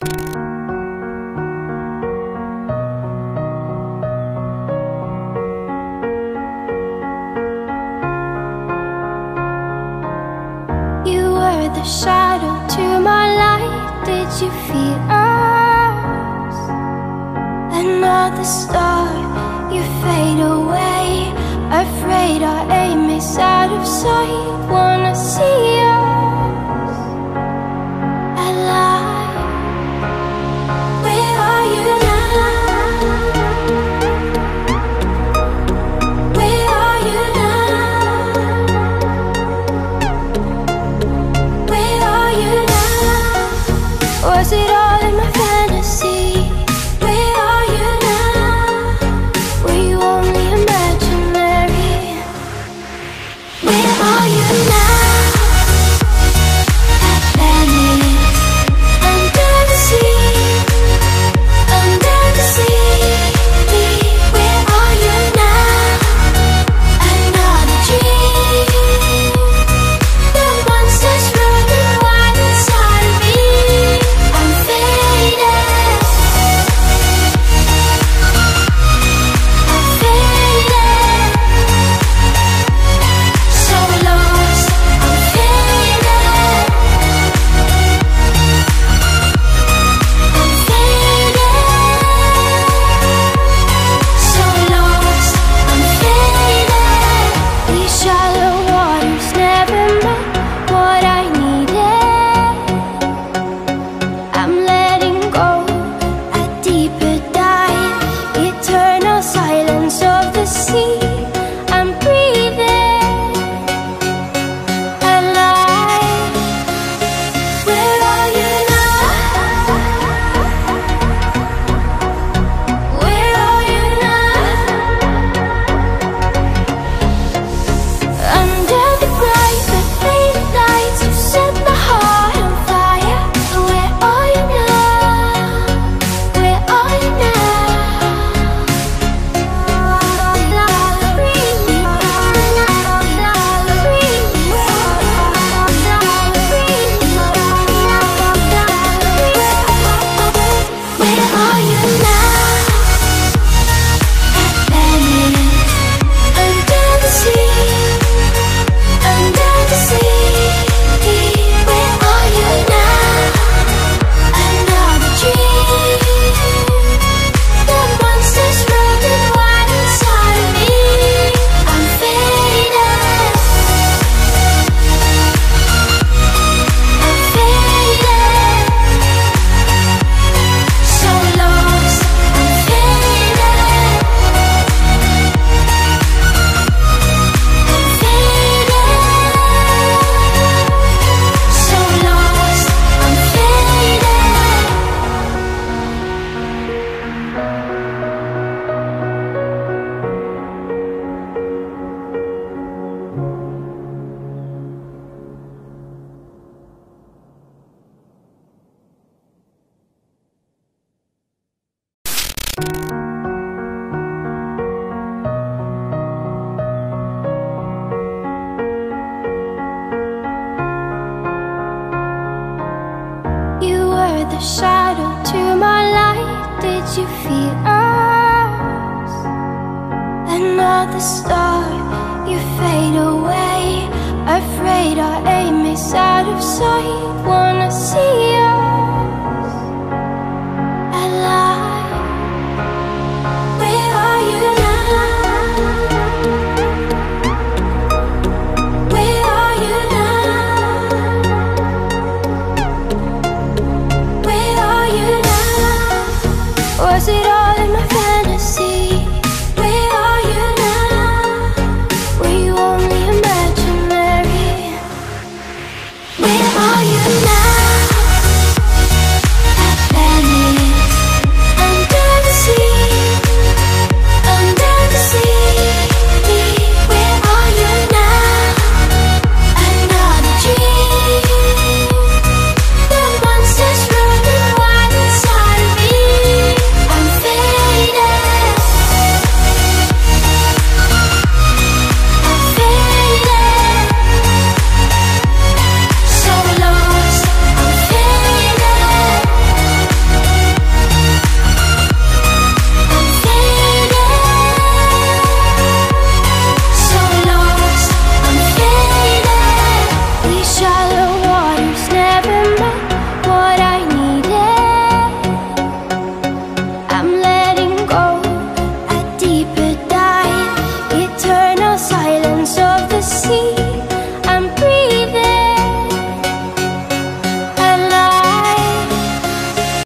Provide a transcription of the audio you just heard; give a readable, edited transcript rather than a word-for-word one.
The shadow to my light, did you feel us? Another star, you fade away. Afraid our aim is out of sight. Wanna see us alive. Where are you now? Where are you now? Was it all in my fantasy? Where are you now? Were you only imaginary? Where are you now? Atlantis, under the sea, under the sea. Where are you now? Another dream. The monsters running wild inside of me. The shadow to my light, did you feel us? Another star, you fade away. Afraid our aim is out of sight. Wanna see us